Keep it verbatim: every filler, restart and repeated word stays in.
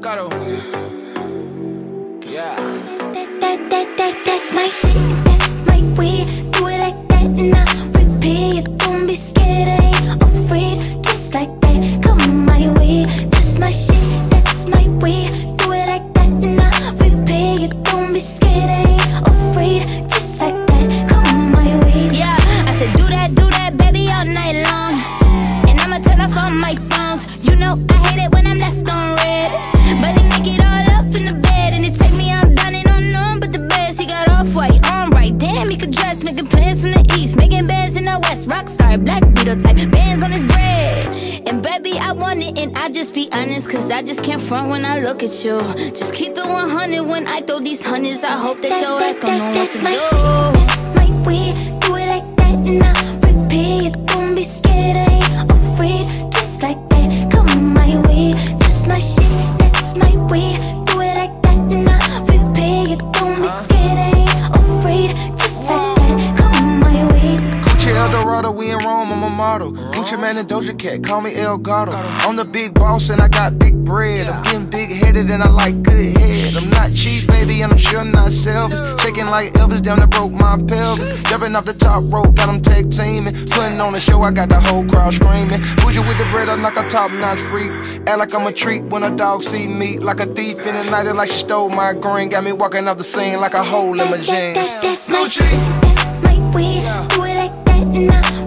Caro. Yeah. That, that, that, that, that's my shit, that's my way. Do it like that and I repeat it. Don't be scared, I ain't afraid. Just like that, come my way. That's my shit, that's my way. Do it like that and I repeat it. Don't be scared, I ain't afraid. Just like that, come my way. Yeah, I said do that, do that, baby, all night long. And I'ma turn off all my phones. You know I hate it when I'm left on red, but he make it all up in the bed. And it take me, I'm down and on none but the best. He got off-white, on right, damn, he could dress. Making plans from the east, making bands in the west. Rockstar, black beetle type, bands on his bread. And baby, I want it, and I just be honest, cause I just can't front when I look at you. Just keep it one hundred when I throw these hundreds. I hope that, that your ass gon' know what to my do. Shit, that's my way, do it like that and I repeat it. Don't be scared, I ain't afraid. Just like that, come my way. That's my shit, that's my way. Do it like that and I repeat it. Don't be scared, I ain't afraid. Just like that, come my way. Gucci Eldorado, we in Rome, I'm a model. Gucci Man and Doja Cat, call me El Gato. I'm the big boss and I got big bread. I'm getting big headed and I like good head. I'm not cheap, baby, and I'm sure not selfish. Shaking like Elvis, down that broke my pelvis. Jumping off the top rope, got them tag teaming. Putting on the show, I got the whole crowd screaming. Bougie with the bread, I'm like a top notch freak. Act like I'm a treat when a dog see me. Like a thief in the night, like she stole my green. Got me walking off the scene like a hole in my jeans. That, that, that's my shit, that's my way. Do it like that and I